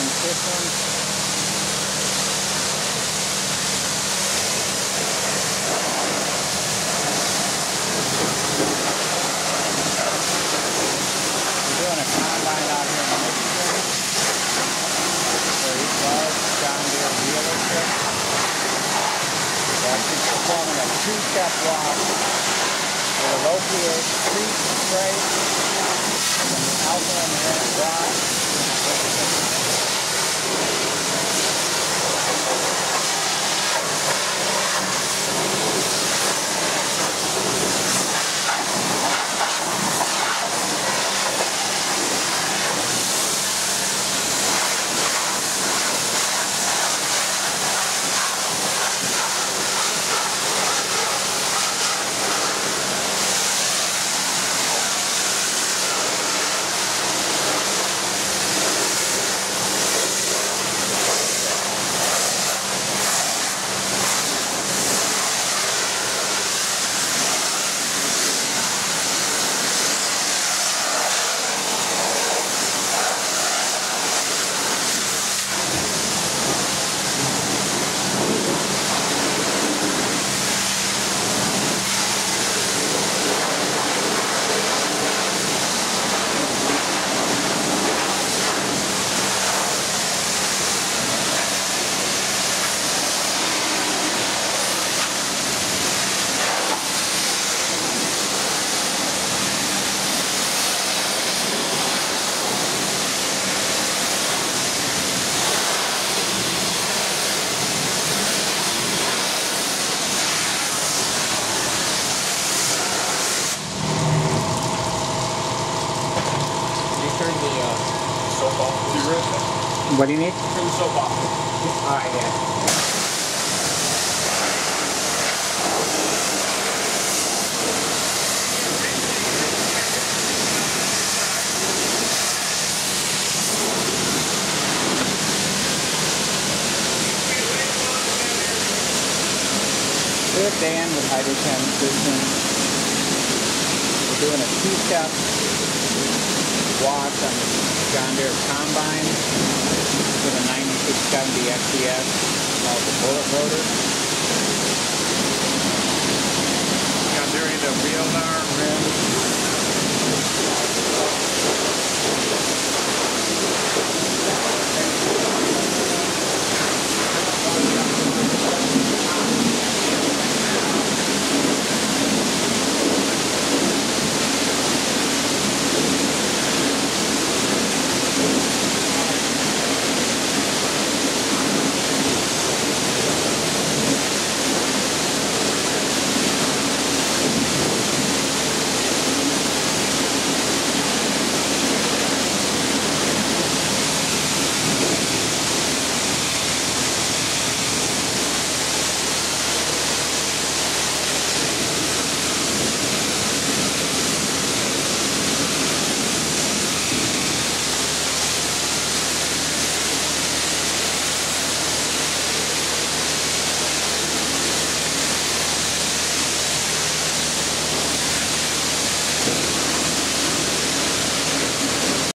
Systems. We're doing a combine out here in Michigan for a large John Deere dealership. We're actually performing a two-step wash with a low pH treat spray and the Alkaline Bright. What do you need? Turn the soap off. Alright, yeah. Here's Dan with Chem Systems. We're doing a two-step wash on the John Deere Combine with a 9670 STS called the bullet loader.